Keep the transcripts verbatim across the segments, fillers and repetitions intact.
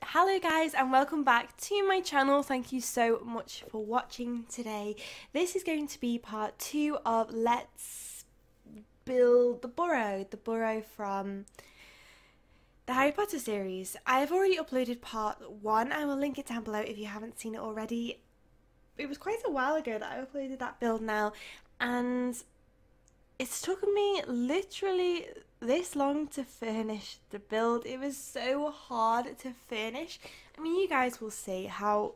Hello guys and welcome back to my channel. Thank you so much for watching today. This is going to be part two of Let's Build the Burrow, the Burrow from the Harry Potter series. I've already uploaded part one. I will link it down below if you haven't seen it already. It was quite a while ago that I uploaded that build now, and it's taken me literally this long to finish the build. It was so hard to finish. I mean, you guys will see how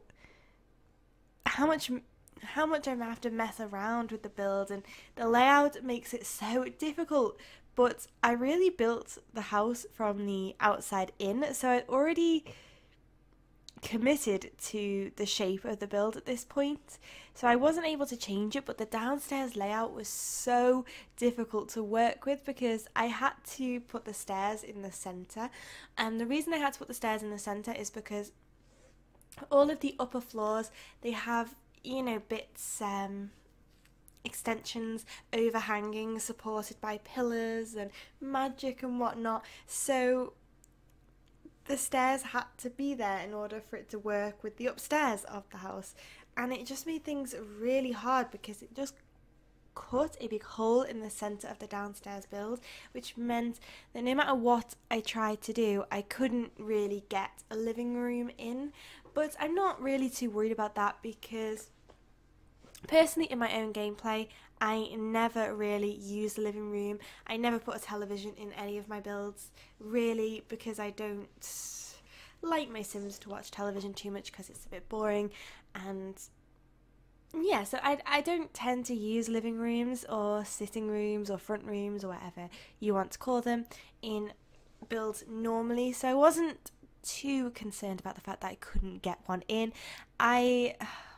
how much how much I have to mess around with the build, and the layout makes it so difficult. But I really built the house from the outside in, so I'd already committed to the shape of the build at this point, so I wasn't able to change it. But the downstairs layout was so difficult to work with because I had to put the stairs in the center, and the reason I had to put the stairs in the center is because all of the upper floors, they have, you know, bits um extensions overhanging, supported by pillars and magic and whatnot, so the stairs had to be there in order for it to work with the upstairs of the house. And it just made things really hard because it just cut a big hole in the centre of the downstairs build, which meant that no matter what I tried to do, I couldn't really get a living room in. But I'm not really too worried about that because personally, in my own gameplay, I never really use the living room. I never put a television in any of my builds, really, because I don't like my Sims to watch television too much because it's a bit boring. And yeah, so I, I don't tend to use living rooms or sitting rooms or front rooms or whatever you want to call them in builds normally. So I wasn't too concerned about the fact that I couldn't get one in. I...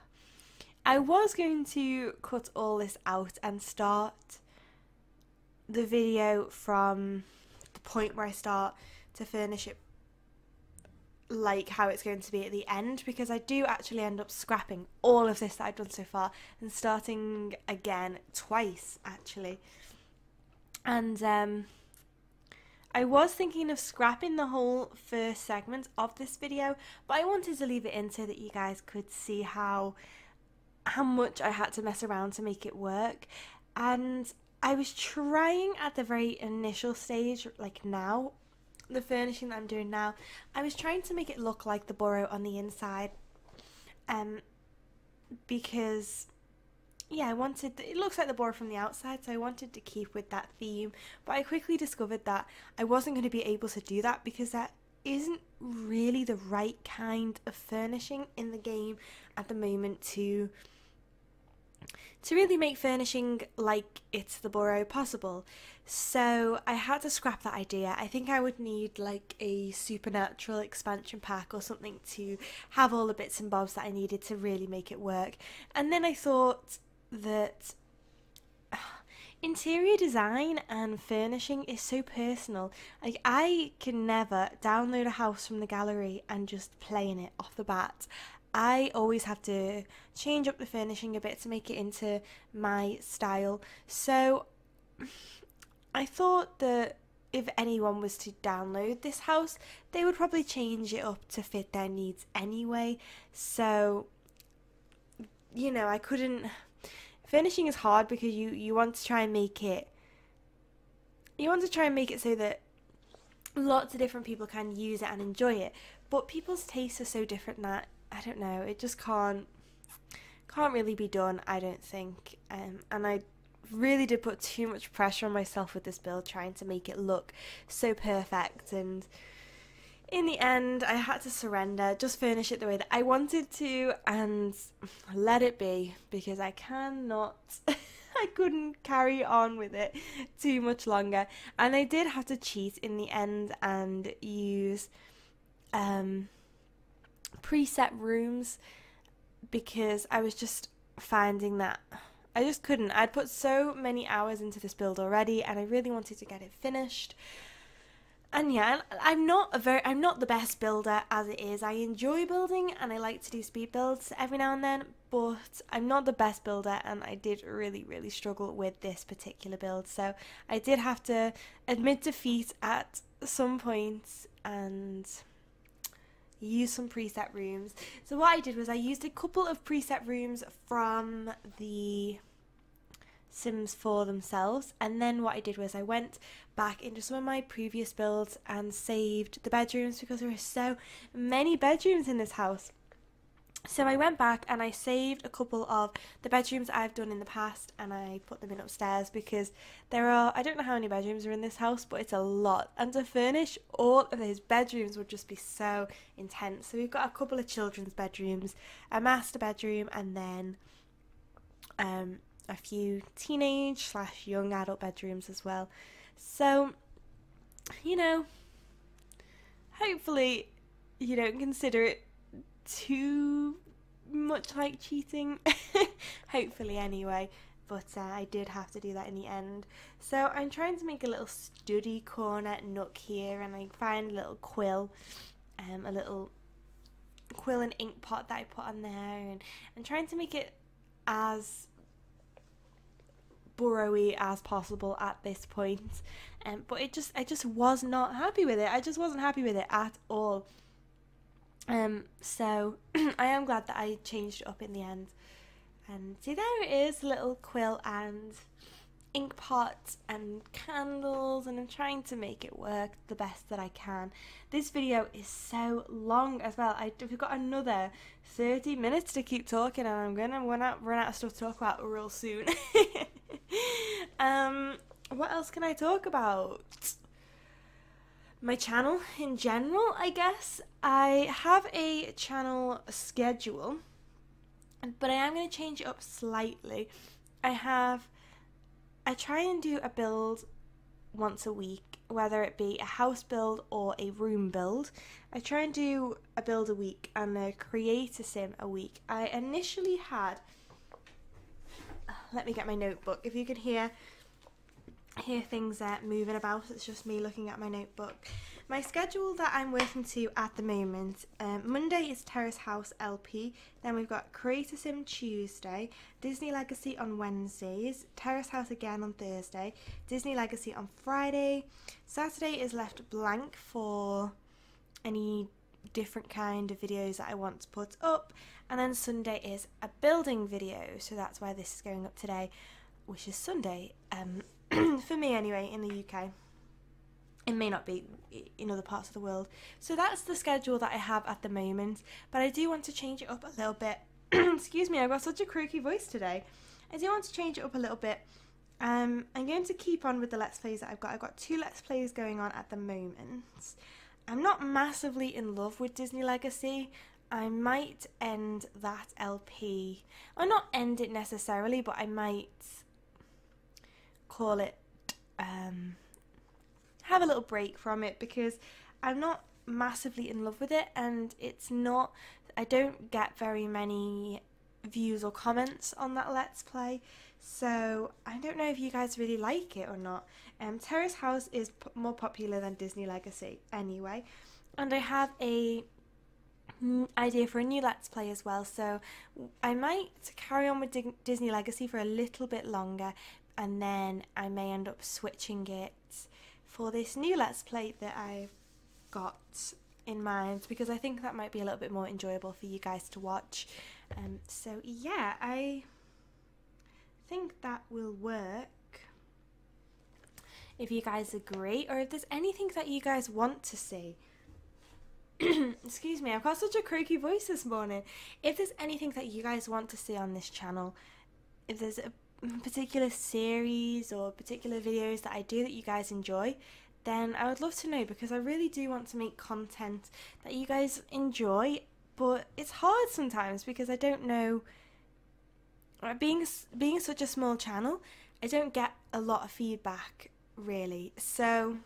I was going to cut all this out and start the video from the point where I start to furnish it like how it's going to be at the end, because I do actually end up scrapping all of this that I've done so far and starting again twice actually. And um, I was thinking of scrapping the whole first segment of this video, but I wanted to leave it in so that you guys could see how how much I had to mess around to make it work. And I was trying at the very initial stage, like now, the furnishing that I'm doing now, I was trying to make it look like the Burrow on the inside, um, because yeah, I wanted, it looks like the Burrow from the outside, so I wanted to keep with that theme. But I quickly discovered that I wasn't going to be able to do that because that isn't really the right kind of furnishing in the game at the moment to to really make furnishing like it's the Burrow possible. So I had to scrap that idea. I think I would need like a supernatural expansion pack or something to have all the bits and bobs that I needed to really make it work. And then I thought that uh, interior design and furnishing is so personal. Like, I can never download a house from the gallery and just play in it off the bat. I always have to change up the furnishing a bit to make it into my style. So I thought that if anyone was to download this house, they would probably change it up to fit their needs anyway. So, you know, I couldn't... Furnishing is hard because you, you want to try and make it... You want to try and make it so that lots of different people can use it and enjoy it. But people's tastes are so different that, I don't know, it just can't can't really be done, I don't think. Um, and I really did put too much pressure on myself with this build, trying to make it look so perfect. And in the end, I had to surrender, just furnish it the way that I wanted to and let it be, because I cannot... I couldn't carry on with it too much longer. And I did have to cheat in the end and use um, preset rooms because I was just finding that I just couldn't. I'd put so many hours into this build already and I really wanted to get it finished. And yeah, I'm not a very, I'm not the best builder as it is. I enjoy building and I like to do speed builds every now and then, but I'm not the best builder and I did really, really struggle with this particular build. So I did have to admit defeat at some points and use some preset rooms. So what I did was I used a couple of preset rooms from the Sims four themselves, and then what I did was I went back into some of my previous builds and saved the bedrooms because there are so many bedrooms in this house. So I went back and I saved a couple of the bedrooms I've done in the past, and I put them in upstairs because there are, I don't know how many bedrooms are in this house, but it's a lot, and to furnish all of those bedrooms would just be so intense. So we've got a couple of children's bedrooms, a master bedroom, and then um a few teenage slash young adult bedrooms as well. So, you know, hopefully you don't consider it too much like cheating. Hopefully anyway, but uh, I did have to do that in the end. So I'm trying to make a little study corner nook here, and I find a little quill, um, a little quill and ink pot that I put on there, and I'm trying to make it as Burrowy as possible at this point, um, but it just I just was not happy with it. I just wasn't happy with it at all. Um, so I am glad that I changed it up in the end. And see, there it is, a little quill and ink pot and candles, and I'm trying to make it work the best that I can. This video is so long as well. I, we've got another thirty minutes to keep talking, and I'm gonna run out, run out of stuff to talk about real soon. um, what else can I talk about? My channel in general, I guess. I have a channel schedule, but I am going to change it up slightly. I have, I try and do a build once a week, whether it be a house build or a room build. I try and do a build a week and a creator sim a week. I initially had, let me get my notebook. If you can hear hear things uh, moving about, it's just me looking at my notebook. My schedule that I'm working to at the moment, um, Monday is Terrace House L P, then we've got Creator Sim Tuesday, Disney Legacy on Wednesdays, Terrace House again on Thursday, Disney Legacy on Friday, Saturday is left blank for any different kind of videos that I want to put up, and then Sunday is a building video, so that's why this is going up today, which is Sunday, um, for me anyway, in the U K. It may not be in other parts of the world. So that's the schedule that I have at the moment, but I do want to change it up a little bit. Excuse me, I've got such a croaky voice today. I do want to change it up a little bit. Um, I'm going to keep on with the Let's Plays that I've got. I've got two Let's Plays going on at the moment. I'm not massively in love with Disney Legacy. I might end that L P. Or not end it necessarily, but I might call it, um, have a little break from it, because I'm not massively in love with it, and it's not, I don't get very many views or comments on that Let's Play, so I don't know if you guys really like it or not. Um, Terrace House is p more popular than Disney Legacy anyway, and I have a idea for a new Let's Play as well, so I might carry on with D Disney Legacy for a little bit longer, and then I may end up switching it for this new Let's Play that I've got in mind, because I think that might be a little bit more enjoyable for you guys to watch. Um, so yeah, I think that will work if you guys agree, or if there's anything that you guys want to see. Excuse me, I've got such a croaky voice this morning. If there's anything that you guys want to see on this channel, if there's a particular series or particular videos that I do that you guys enjoy, then I would love to know, because I really do want to make content that you guys enjoy, but it's hard sometimes because I don't know, being being such a small channel, I don't get a lot of feedback really, so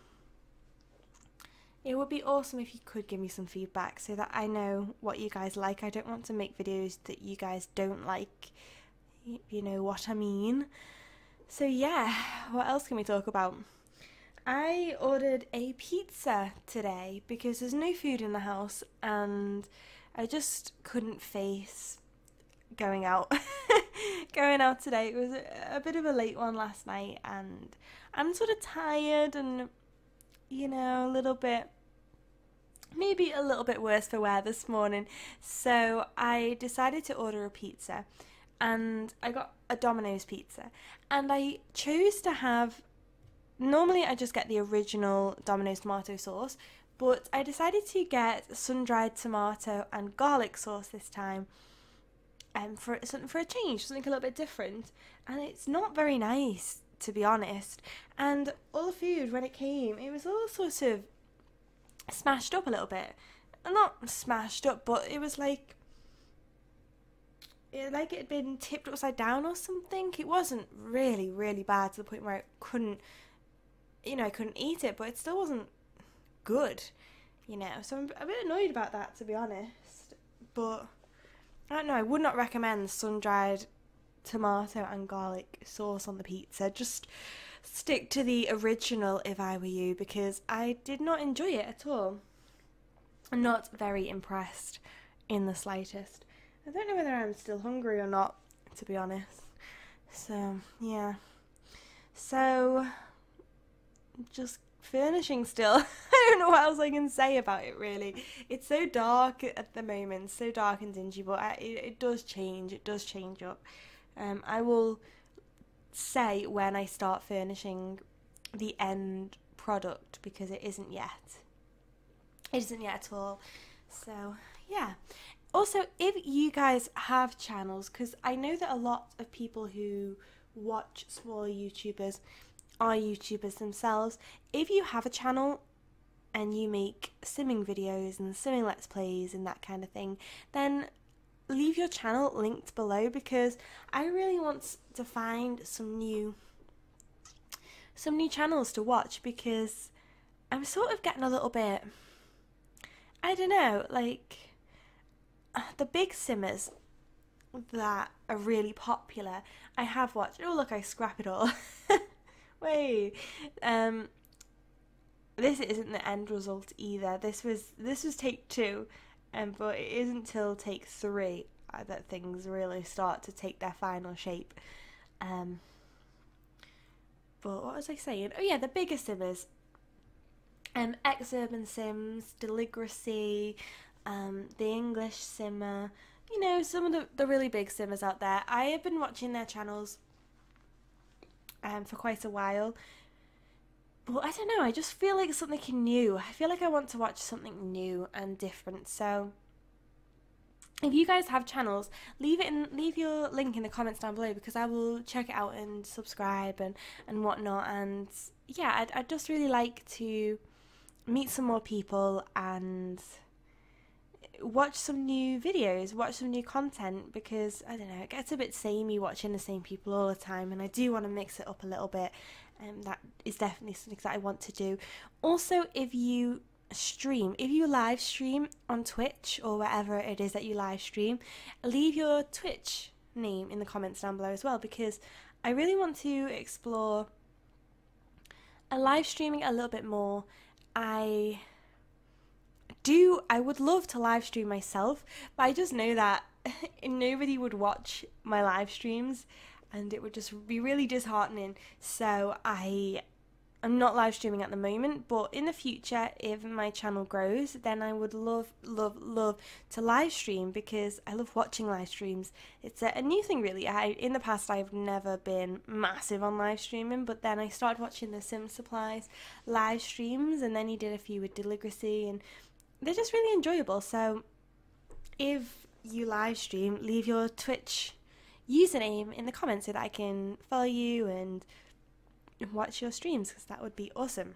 it would be awesome if you could give me some feedback so that I know what you guys like. I don't want to make videos that you guys don't like, you know what I mean. So yeah, what else can we talk about? I ordered a pizza today because there's no food in the house, and I just couldn't face going out. Going out today. It was a, a bit of a late one last night, and I'm sort of tired and, you know, a little bit maybe a little bit worse for wear this morning. So I decided to order a pizza, and I got a Domino's pizza, and I chose to have, normally I just get the original Domino's tomato sauce, but I decided to get sun-dried tomato and garlic sauce this time, um, for something for a change, something a little bit different. And it's not very nice, to be honest. And all the food, when it came, it was all sort of smashed up a little bit. Not smashed up, but it was like it like it had been tipped upside down or something. It wasn't really, really bad to the point where I couldn't, you know, I couldn't eat it, but it still wasn't good, you know. So I'm a bit annoyed about that, to be honest. But I don't know, I would not recommend sun-dried tomato and garlic sauce on the pizza. Just stick to the original if I were you, because I did not enjoy it at all. I'm not very impressed in the slightest. I don't know whether I'm still hungry or not, to be honest. So, yeah. So, just furnishing still. I don't know what else I can say about it, really. It's so dark at the moment, so dark and dingy, but I, it, it does change. It does change up. Um, I will say when I start furnishing the end product, because it isn't yet. It isn't yet at all. So, yeah. Also, if you guys have channels, because I know that a lot of people who watch smaller YouTubers are YouTubers themselves. If you have a channel and you make simming videos and simming let's plays and that kind of thing, then leave your channel linked below, because I really want to find some new some new channels to watch, because I'm sort of getting a little bit, I don't know, like the big simmers that are really popular I have watched. Oh look, I scrap it all. Wait, um, this isn't the end result either. This was this was take two, um, but it isn't till take three uh, that things really start to take their final shape. Um, but what was I saying? Oh yeah, the bigger simmers. Um, Ex-Urban Sims, Deligracy, um, the English Simmer. You know, some of the the really big simmers out there. I have been watching their channels Um, for quite a while, but I don't know, I just feel like something new. I feel like I want to watch something new and different. So if you guys have channels, leave it in, leave your link in the comments down below, because I will check it out and subscribe and and whatnot. And yeah, I'd, I'd just really like to meet some more people and watch some new videos, watch some new content, because I don't know, it gets a bit samey watching the same people all the time, and I do want to mix it up a little bit, and um, that is definitely something that I want to do. Also, if you stream, if you live stream on Twitch or wherever it is that you live stream, leave your Twitch name in the comments down below as well, because I really want to explore a live streaming a little bit more. I do I would love to live stream myself, but I just know that nobody would watch my live streams and it would just be really disheartening. So I am not live streaming at the moment, but in the future, if my channel grows, then I would love love love to live stream, because I love watching live streams. It's a, a new thing, really. I in the past I've never been massive on live streaming, but then I started watching the Sim Supplies live streams, and then he did a few with Deligracy, and they're just really enjoyable. So if you live stream, leave your Twitch username in the comments so that I can follow you and watch your streams, because that would be awesome.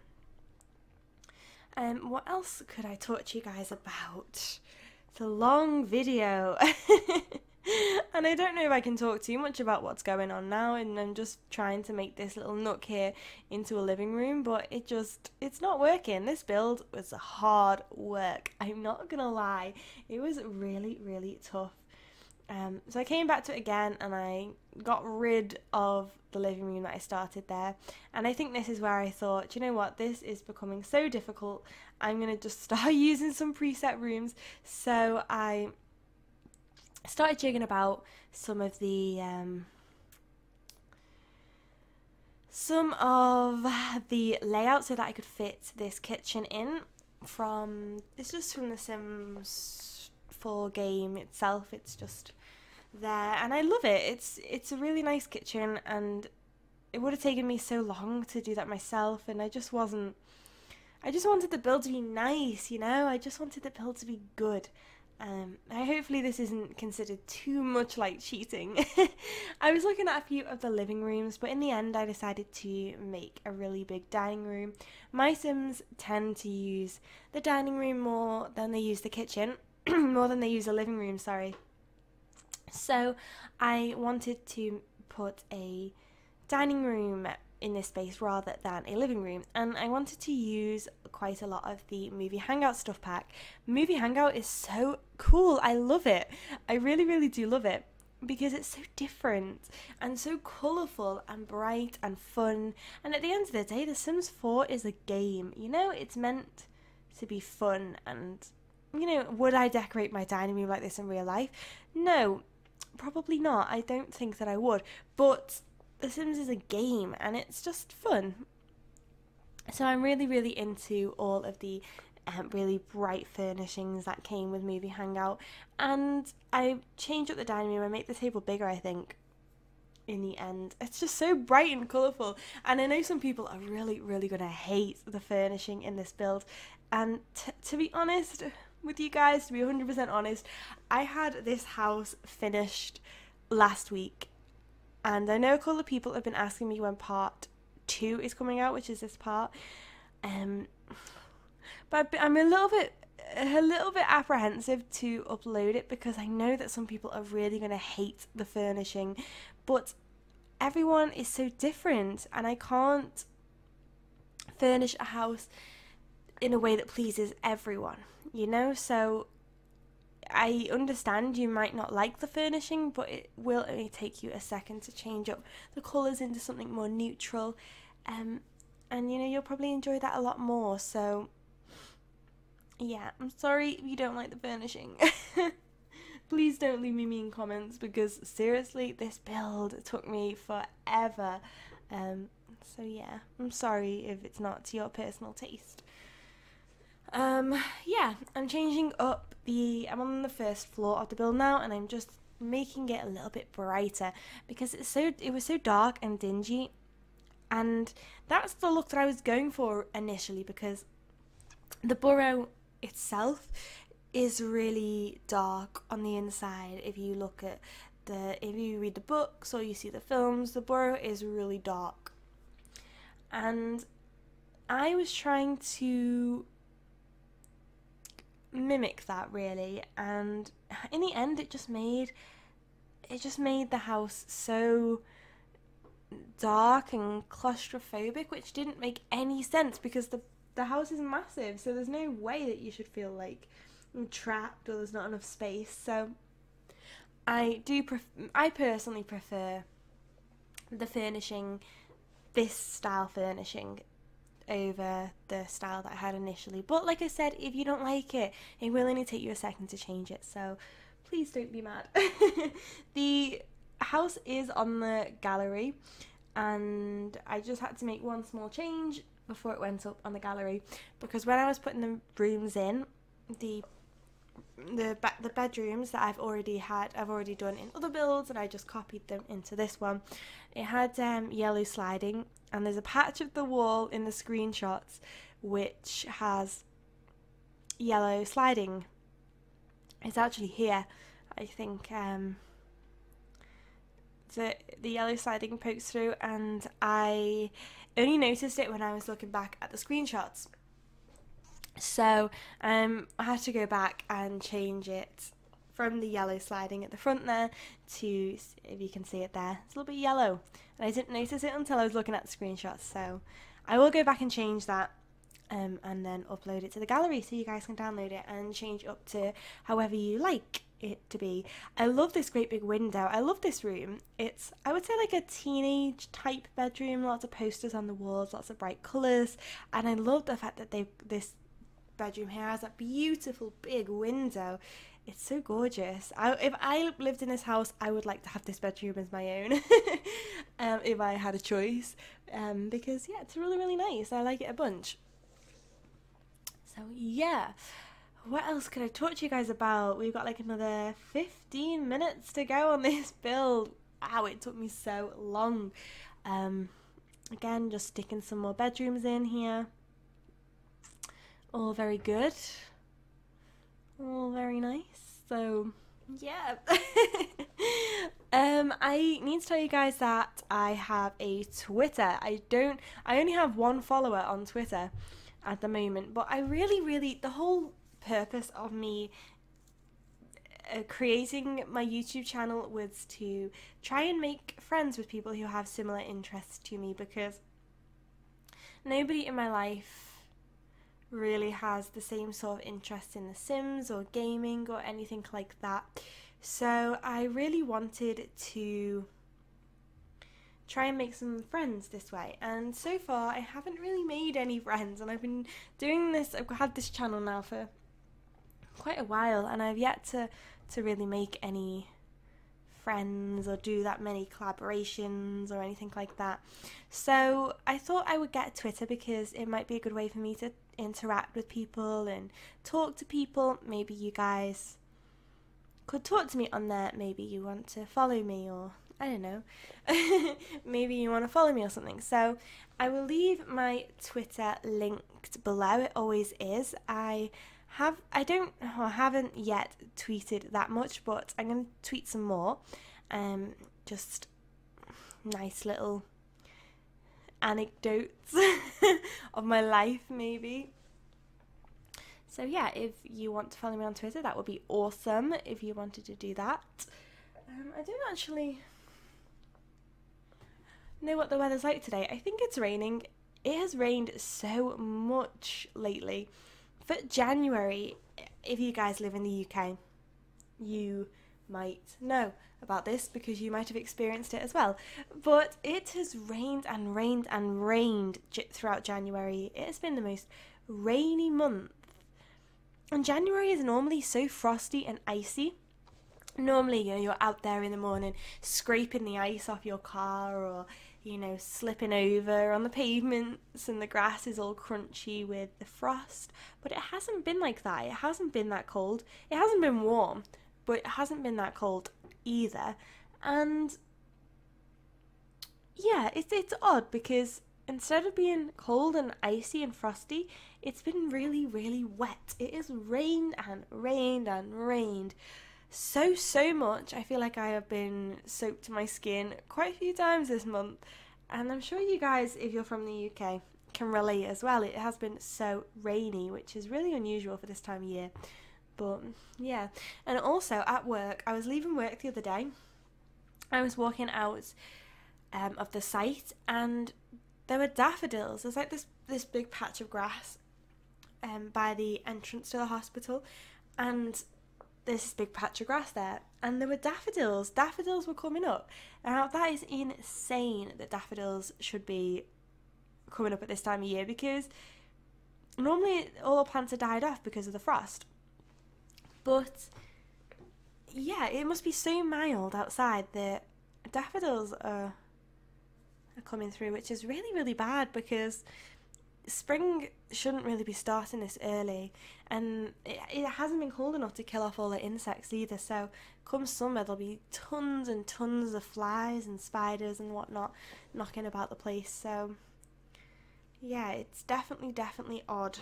Um, what else could I talk to you guys about? It's a long video. And I don't know if I can talk too much about what's going on now, and I'm just trying to make this little nook here into a living room, but it just, it's not working. This build was hard work, I'm not gonna lie. It was really, really tough. Um, so I came back to it again, and I got rid of the living room that I started there, and I think this is where I thought, you know what, this is becoming so difficult, I'm gonna just start using some preset rooms. So I started jigging about some of the um, some of the layouts so that I could fit this kitchen in. from, it's just from the Sims four game itself. It's just there, and I love it. It's it's a really nice kitchen, and it would have taken me so long to do that myself, and I just wasn't, I just wanted the build to be nice, you know? I just wanted the build to be good. Um, I hopefully this isn't considered too much like cheating. I was looking at a few of the living rooms, but in the end I decided to make a really big dining room. My Sims tend to use the dining room more than they use the kitchen, more than they use the living room, sorry. So I wanted to put a dining room in this space rather than a living room, and I wanted to use quite a lot of the Movie Hangout stuff pack. Movie Hangout is so cool. I love it. I really really do love it because it's so different and so colourful and bright and fun, and at the end of the day The Sims four is a game, you know? It's meant to be fun, and you know, would I decorate my dining room like this in real life? No, probably not. I don't think that I would, but The Sims is a game and it's just fun. So I'm really, really into all of the um, really bright furnishings that came with Movie Hangout. And I changed up the dining room. I made the table bigger, I think, in the end. It's just so bright and colourful. And I know some people are really, really going to hate the furnishing in this build. And t- to be honest with you guys, to be one hundred percent honest, I had this house finished last week. And I know a couple of people have been asking me when part two is coming out, which is this part. Um, but I'm a little bit, a little bit apprehensive to upload it because I know that some people are really going to hate the furnishing. But everyone is so different, and I can't furnish a house in a way that pleases everyone, you know? So I understand you might not like the furnishing, but it will only take you a second to change up the colours into something more neutral, um, and you know, you'll probably enjoy that a lot more. So yeah, I'm sorry if you don't like the furnishing. Please don't leave me mean comments, because seriously, this build took me forever. Um, so yeah, I'm sorry if it's not to your personal taste. Um, yeah, I'm changing up the, I'm on the first floor of the build now, and I'm just making it a little bit brighter because it's so, it was so dark and dingy, and that's the look that I was going for initially, because the Burrow itself is really dark on the inside. If you look at the, if you read the books or you see the films, the Burrow is really dark, and I was trying to mimic that really, and in the end it just made it just made the house so dark and claustrophobic, which didn't make any sense because the the house is massive, so there's no way that you should feel like you're trapped or there's not enough space. So I do pref- I personally prefer the furnishing, this style furnishing, over the style that I had initially. But like I said, if you don't like it, it will only take you a second to change it, so please don't be mad. The house is on the gallery, and I just had to make one small change before it went up on the gallery, because when I was putting the rooms in, the the ba- the bedrooms that I've already had, I've already done in other builds, and I just copied them into this one. It had um, yellow sliding, and there's a patch of the wall in the screenshots which has yellow sliding. It's actually here, I think. Um, the the yellow sliding pokes through, and I only noticed it when I was looking back at the screenshots. So um, I had to go back and change it from the yellow sliding at the front there to, if you can see it there, it's a little bit yellow, and I didn't notice it until I was looking at the screenshots. So I will go back and change that, um, and then upload it to the gallery so you guys can download it and change it up to however you like it to be. I love this great big window. I love this room. It's, I would say, like a teenage type bedroom, lots of posters on the walls, lots of bright colours, and I love the fact that they've, this bedroom here has that beautiful big window. It's so gorgeous. I, if I lived in this house, I would like to have this bedroom as my own, um, if I had a choice, um, because yeah, it's really really nice. I like it a bunch. So yeah, what else could I talk to you guys about? We've got like another fifteen minutes to go on this build. Wow, it took me so long. Um, again, just sticking some more bedrooms in here. All very good. All very nice. So yeah. um, I need to tell you guys that I have a Twitter. I don't. I only have one follower on Twitter at the moment, but I really, really the whole purpose of me uh, creating my YouTube channel was to try and make friends with people who have similar interests to me, because nobody in my life really has the same sort of interest in The Sims or gaming or anything like that. So I really wanted to try and make some friends this way, and so far I haven't really made any friends, and I've been doing this, I've had this channel now for quite a while, and I've yet to to really make any friends or do that many collaborations or anything like that. So I thought I would get Twitter because it might be a good way for me to interact with people and talk to people. Maybe you guys could talk to me on there. Maybe you want to follow me, or I don't know. Maybe you want to follow me or something. So I will leave my Twitter linked below. It always is. I have I don't or haven't yet tweeted that much, but I'm going to tweet some more. Um, just nice little anecdotes of my life, maybe. So yeah, if you want to follow me on Twitter, that would be awesome if you wanted to do that. Um, I don't actually know what the weather's like today. I think it's raining. It has rained so much lately. For January, if you guys live in the U K, you might know about this because you might have experienced it as well. But it has rained and rained and rained j- throughout January. It has been the most rainy month. And January is normally so frosty and icy. Normally, you know, you're out there in the morning scraping the ice off your car, or, you know, slipping over on the pavements, and the grass is all crunchy with the frost. But it hasn't been like that. It hasn't been that cold. It hasn't been warm, but it hasn't been that cold either. And yeah, it's it's odd because instead of being cold and icy and frosty, it's been really, really wet. It has rained and rained and rained. So, so much. I feel like I have been soaked to my skin quite a few times this month. And I'm sure you guys, if you're from the U K, can relate as well. It has been so rainy, which is really unusual for this time of year. But, yeah. And also, at work, I was leaving work the other day. I was walking out um, of the site, and there were daffodils. There's like this, this big patch of grass um, by the entrance to the hospital. And there's this big patch of grass there, and there were daffodils. Daffodils were coming up. Now, that is insane that daffodils should be coming up at this time of year, because normally all the plants are died off because of the frost. But yeah, it must be so mild outside that daffodils are, are coming through, which is really, really bad, because spring shouldn't really be starting this early, and it, it hasn't been cold enough to kill off all the insects either. So come summer, there'll be tons and tons of flies and spiders and whatnot knocking about the place. So yeah, it's definitely definitely odd,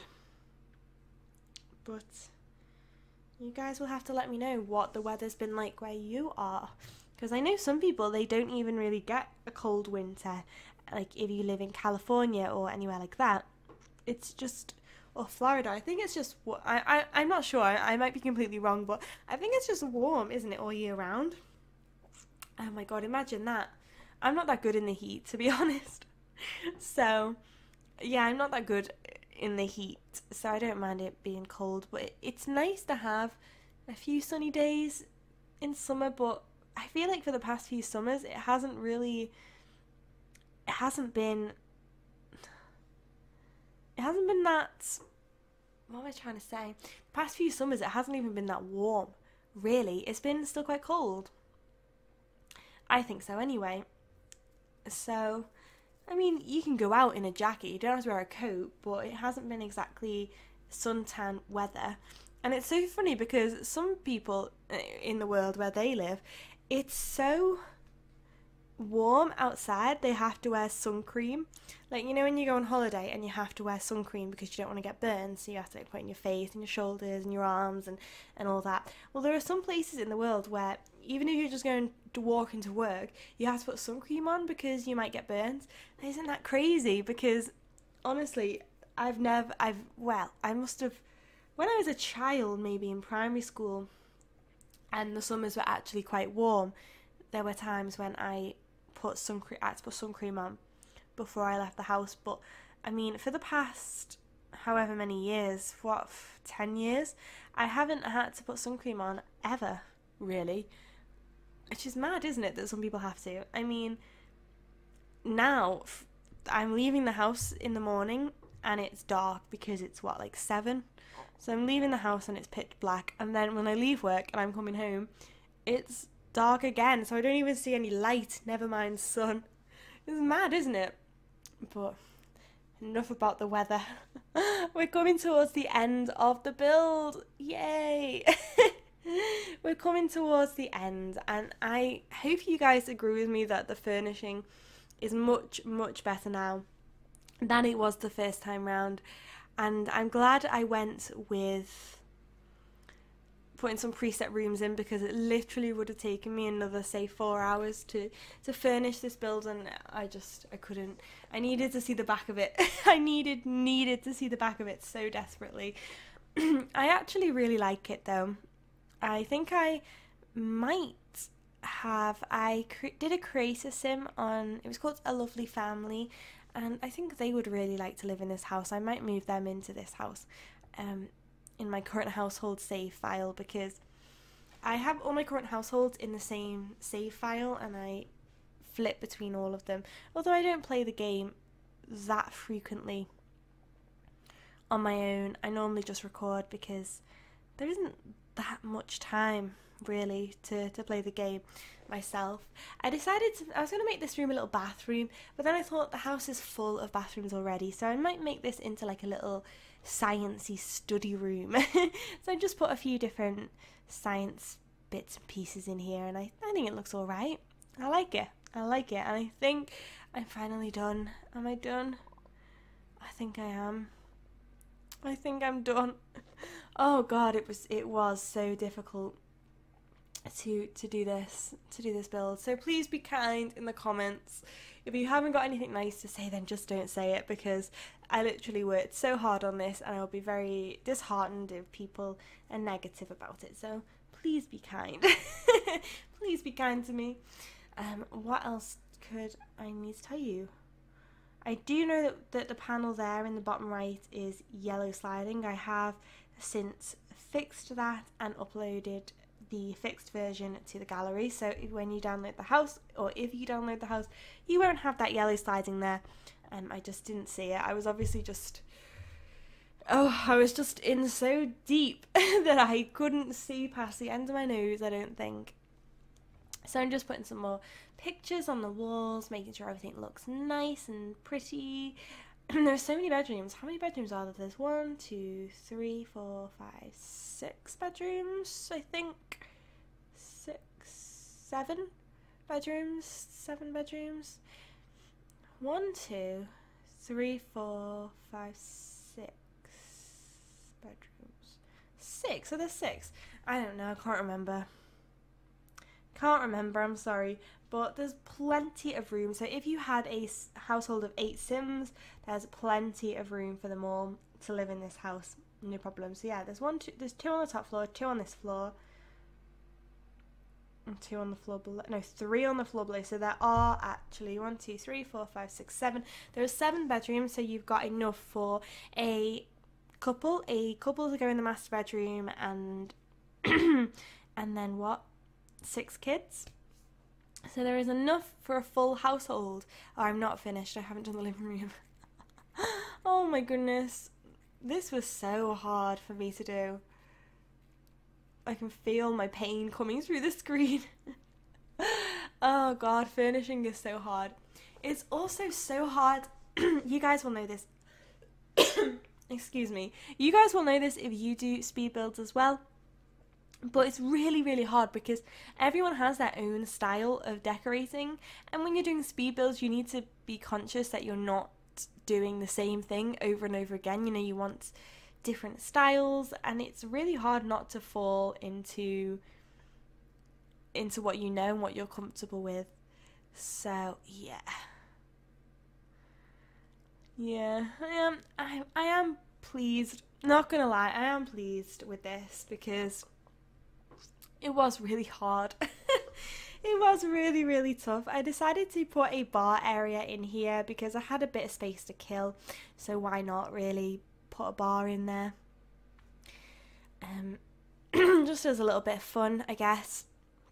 but you guys will have to let me know what the weather's been like where you are, because I know some people, they don't even really get a cold winter. Like if you live in California or anywhere like that, it's just, or Florida, I think it's just, I, I, I'm not sure, I, I might be completely wrong, but I think it's just warm, isn't it, all year round? Oh my god, imagine that. I'm not that good in the heat, to be honest. So, yeah, I'm not that good in the heat, so I don't mind it being cold, but it, it's nice to have a few sunny days in summer, but I feel like for the past few summers, it hasn't really... It hasn't been, it hasn't been that, what am I trying to say? The past few summers, it hasn't even been that warm, really. It's been still quite cold. I think so anyway. So, I mean, you can go out in a jacket, you don't have to wear a coat, but it hasn't been exactly suntan weather. And it's so funny because some people in the world where they live, it's so warm outside they have to wear sun cream. Like, you know, when you go on holiday and you have to wear sun cream because you don't want to get burned, so you have to like, put it in your face and your shoulders and your arms and, and all that. Well, there are some places in the world where even if you're just going to walk into work, you have to put sun cream on because you might get burned. And isn't that crazy? Because honestly, I've never, I've, well, I must have, when I was a child, maybe in primary school, and the summers were actually quite warm, there were times when I put sun cream, I had to put sun cream on before I left the house. But I mean, for the past however many years, what, ten years, I haven't had to put sun cream on ever, really. Which is mad, isn't it, that some people have to? I mean, now I'm leaving the house in the morning and it's dark because it's what, like seven? So I'm leaving the house and it's pitch black, and then when I leave work and I'm coming home, it's dark again, so I don't even see any light, never mind sun. It's mad, isn't it? But enough about the weather. We're coming towards the end of the build. Yay! We're coming towards the end, and I hope you guys agree with me that the furnishing is much, much better now than it was the first time round. And I'm glad I went with putting some preset rooms in, because it literally would have taken me another, say, four hours to, to furnish this build, and I just, I couldn't. I needed to see the back of it. I needed, needed to see the back of it so desperately. I actually really like it, though. I think I might have, I cre- did a creator sim on, it was called A Lovely Family, and I think they would really like to live in this house. I might move them into this house um, in my current household save file, because I have all my current households in the same save file and I flip between all of them. Although I don't play the game that frequently on my own, I normally just record because there isn't that much time really to, to play the game myself. I decided to, I was going to make this room a little bathroom, but then I thought the house is full of bathrooms already, so I might make this into like a little sciencey study room. So I just put a few different science bits and pieces in here, and I, I think it looks alright. I like it. I like it, and I think I'm finally done. Am I done? I think I am. I think I'm done. Oh god, it was it was so difficult to to do this to do this build. So please be kind in the comments. If you haven't got anything nice to say, then just don't say it, because I literally worked so hard on this and I will be very disheartened if people are negative about it. So please be kind. Please be kind to me. Um, what else could I need to tell you? I do know that, that the panel there in the bottom right is yellow sliding. I have since fixed that and uploaded the fixed version to the gallery, so if, when you download the house, or if you download the house, you won't have that yellow sliding there. Um, I just didn't see it. I was obviously just, oh, I was just in so deep that I couldn't see past the end of my nose, I don't think. So I'm just putting some more pictures on the walls, making sure everything looks nice and pretty. There's so many bedrooms. How many bedrooms are there? There's one, two, three, four, five, six bedrooms, I think. Six, seven bedrooms, seven bedrooms. One, two, three, four, five, six bedrooms. Six? Are there six? I don't know, I can't remember. Can't remember, I'm sorry, but there's plenty of room. So if you had a household of eight Sims, there's plenty of room for them all to live in this house, no problem. So yeah, there's one, two, there's two on the top floor, two on this floor, and two on the floor below. No, three on the floor below. So there are actually one, two, three, four, five, six, seven. There are seven bedrooms, so you've got enough for a couple, a couple to go in the master bedroom, and and then what? Six kids. So there is enough for a full household. Oh, I'm not finished. I haven't done the living room. Oh my goodness. This was so hard for me to do. I can feel my pain coming through the screen. Oh god, furnishing is so hard. It's also so hard. You guys will know this. excuse me, you guys will know this if you do speed builds as well. But it's really, really hard because everyone has their own style of decorating. And when you're doing speed builds, you need to be conscious that you're not doing the same thing over and over again. You know, you want different styles, and it's really hard not to fall into into what you know and what you're comfortable with. So, yeah. Yeah, I am, I, I am pleased. Not gonna lie, I am pleased with this because it was really hard. It was really, really tough. I decided to put a bar area in here because I had a bit of space to kill. So why not really put a bar in there? Um, just as a little bit of fun, I guess.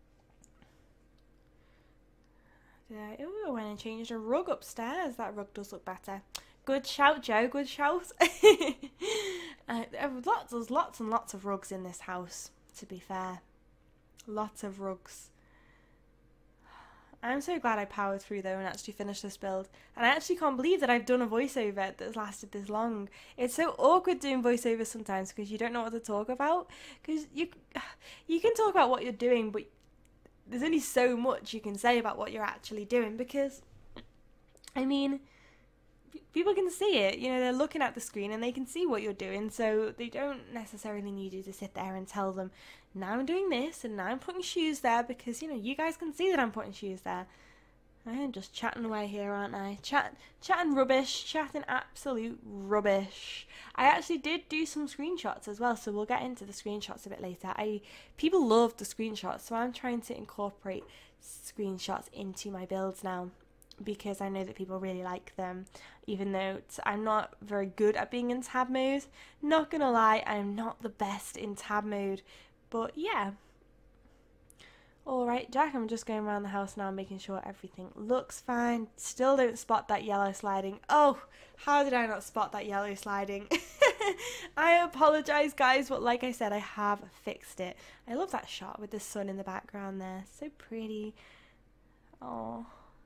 Yeah, ooh, I went and changed a rug upstairs. That rug does look better. Good shout, Joe. Good shout. uh, lots, there's lots and lots of rugs in this house, to be fair. Lots of rugs. I'm so glad I powered through though and actually finished this build. And I actually can't believe that I've done a voiceover that's lasted this long. It's so awkward doing voiceovers sometimes because you don't know what to talk about. Because you, you can talk about what you're doing, but there's only so much you can say about what you're actually doing because, I mean, people can see it. You know, they're looking at the screen and they can see what you're doing, so they don't necessarily need you to sit there and tell them, now I'm doing this and now I'm putting shoes there, because, you know, you guys can see that I'm putting shoes there. I am just chatting away here, aren't I? Chat, chatting rubbish, chatting absolute rubbish. I actually did do some screenshots as well, so we'll get into the screenshots a bit later. I people love the screenshots, so I'm trying to incorporate screenshots into my builds now, because I know that people really like them, even though I'm not very good at being in tab mode. Not gonna lie, I'm not the best in tab mode, but yeah. Alright, Jack, I'm just going around the house now making sure everything looks fine. Still don't spot that yellow sliding. Oh, how did I not spot that yellow sliding? I apologise, guys, but like I said, I have fixed it. I love that shot with the sun in the background there. So pretty. Oh.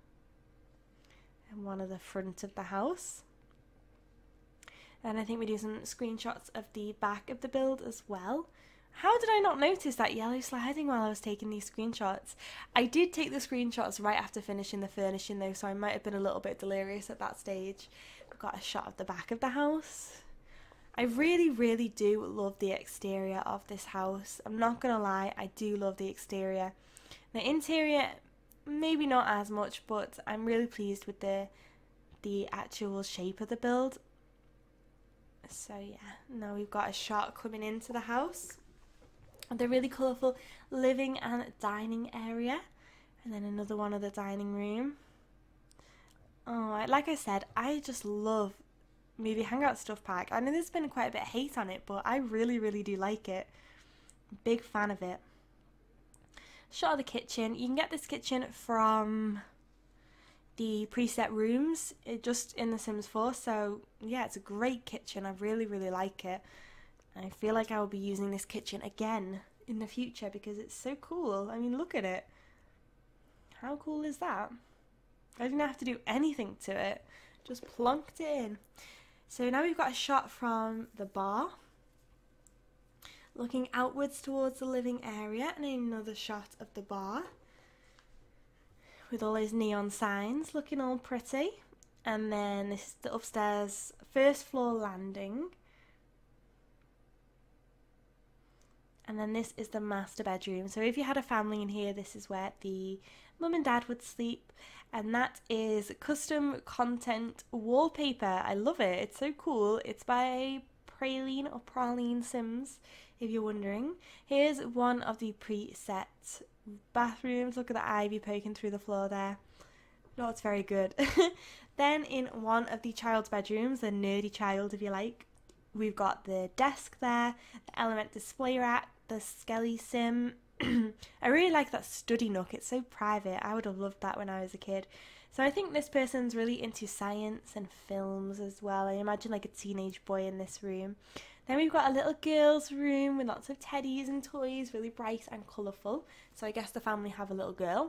One of the front of the house, and I think we do some screenshots of the back of the build as well. How did I not notice that yellow sliding while I was taking these screenshots? I did take the screenshots right after finishing the furnishing though, so I might have been a little bit delirious at that stage. We've got a shot of the back of the house. I really, really do love the exterior of this house. I'm not gonna lie, I do love the exterior. The interior, maybe not as much, but I'm really pleased with the the actual shape of the build. So yeah, now we've got a shot coming into the house. The really colourful living and dining area, and then another one of the dining room. Oh, like I said, I just love Movie Hangout Stuff Pack. I know there's been quite a bit of hate on it, but I really, really do like it. Big fan of it. Shot of the kitchen. You can get this kitchen from the preset rooms, it just in The Sims four, so yeah, it's a great kitchen. I really, really like it. I feel like I will be using this kitchen again in the future because it's so cool. I mean, look at it. How cool is that? I didn't have to do anything to it. Just plonked it in. So now we've got a shot from the bar, looking outwards towards the living area, and another shot of the bar with all those neon signs looking all pretty. And then this is the upstairs first floor landing. And then this is the master bedroom. So if you had a family in here, this is where the mum and dad would sleep. And that is custom content wallpaper. I love it. It's so cool. It's by Praline or Praline Sims, if you're wondering. Here's one of the preset bathrooms. Look at the ivy poking through the floor there. No, it's very good. Then in one of the child's bedrooms, the nerdy child if you like, we've got the desk there, the element display rack, the Skelly Sim. I really like that study nook. It's so private. I would have loved that when I was a kid. So I think this person's really into science and films as well. I imagine like a teenage boy in this room. Then we've got a little girl's room with lots of teddies and toys, really bright and colourful. So I guess the family have a little girl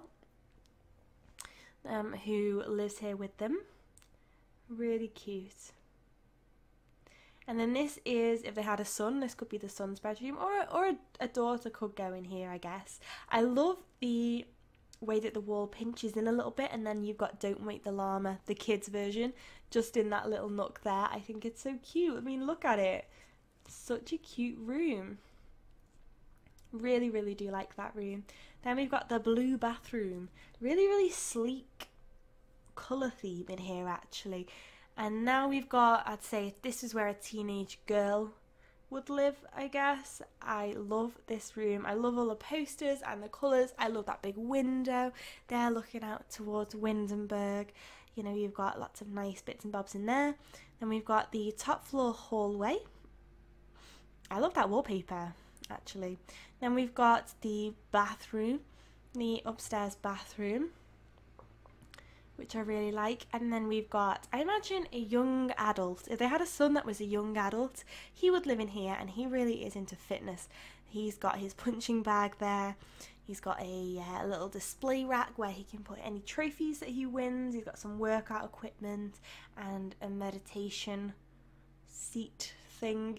um, who lives here with them. Really cute. And then this is, if they had a son, this could be the son's bedroom, or, or a, a daughter could go in here, I guess. I love the way that the wall pinches in a little bit, and then you've got Don't Wake the Llama, the kids version, just in that little nook there. I think it's so cute. I mean, look at it. Such a cute room. Really, really do like that room. Then we've got the blue bathroom. Really, really sleek colour theme in here, actually. And now we've got, I'd say this is where a teenage girl would live, I guess. I love this room. I love all the posters and the colours. I love that big window there looking out towards Windenburg. You know, you've got lots of nice bits and bobs in there. Then we've got the top floor hallway. I love that wallpaper, actually. Then we've got the bathroom, the upstairs bathroom, which I really like. And then we've got, I imagine, a young adult. If they had a son that was a young adult, he would live in here, and he really is into fitness. He's got his punching bag there. He's got a uh, little display rack where he can put any trophies that he wins. He's got some workout equipment and a meditation seat thing.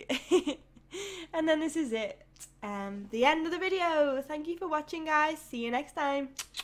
And then this is it. Um, the end of the video. Thank you for watching, guys. See you next time.